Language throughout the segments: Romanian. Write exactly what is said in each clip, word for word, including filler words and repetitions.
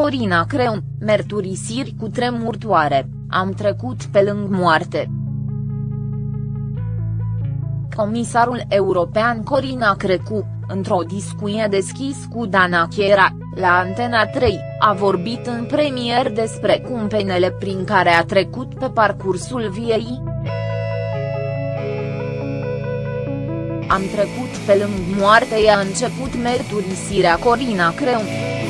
Corina Creun, mărturisiri cutremurătoare, am trecut pe lângă moarte. Comisarul european Corina Crețu, într-o discuție deschis cu Dana Chiera, la Antena trei, a vorbit în premier despre cumpenele prin care a trecut pe parcursul vieții. Am trecut pe lângă moarte, i-a început mărturisirea Corina Crețu.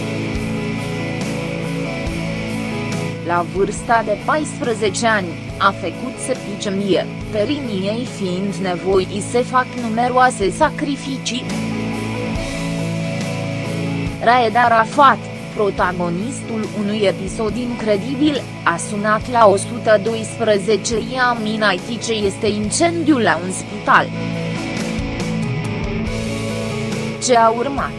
La vârsta de paisprezece ani, a făcut septicemie, părinții ei fiind nevoiți să fac numeroase sacrificii. Raed Arafat, protagonistul unui episod incredibil, a sunat la o sută doisprezece i-a amintit ce este incendiul la un spital. Ce a urmat?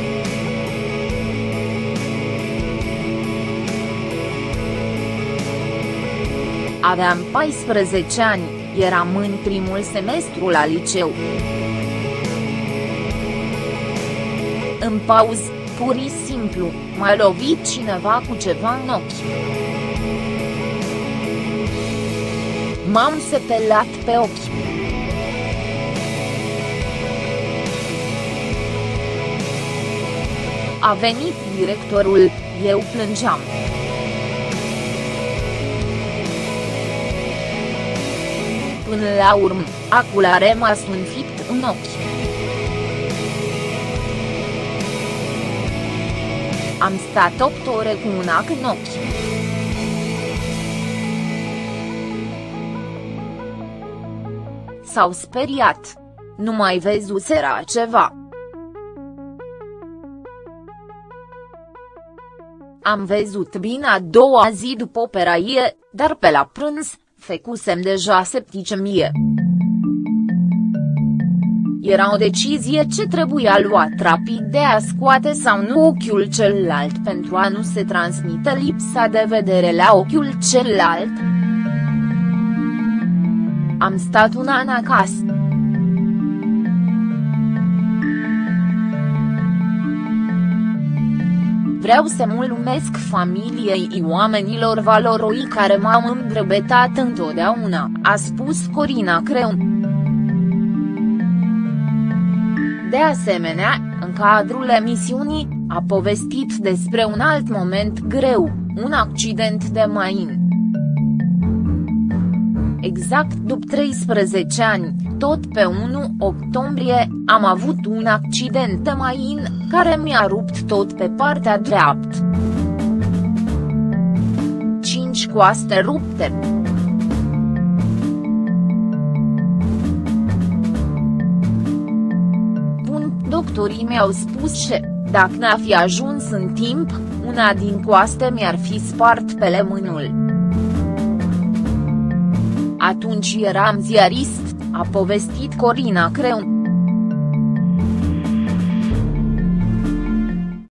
Aveam paisprezece ani, eram în primul semestru la liceu. În pauză, pur și simplu, m-a lovit cineva cu ceva în ochi. M-am sepelat pe ochi. A venit directorul, eu plângeam. Până la urmă, aculare m-a sunfipt în ochi. Am stat opt ore cu un ac în ochi. S-au speriat. Nu mai văzuseră ceva. Am văzut bine a doua zi după operație, dar pe la prânz, făcusem deja septicemie. Era o decizie ce trebuia luat rapid de a scoate sau nu ochiul celălalt pentru a nu se transmite lipsa de vedere la ochiul celălalt. Am stat un an acasă. Vreau să mulțumesc familiei oamenilor valoroi care m-au îndrăbetat întotdeauna, a spus Corina Crețu. De asemenea, în cadrul emisiunii, a povestit despre un alt moment greu, un accident de mașină. Exact după treisprezece ani, tot pe unu octombrie, am avut un accident de mașină, care mi-a rupt tot pe partea dreaptă. Cinci coaste rupte. Bun, doctorii mi-au spus că, dacă n-a fi ajuns în timp, una din coaste mi-ar fi spart pe lemânul. Atunci eram ziarist, a povestit Corina Crețu.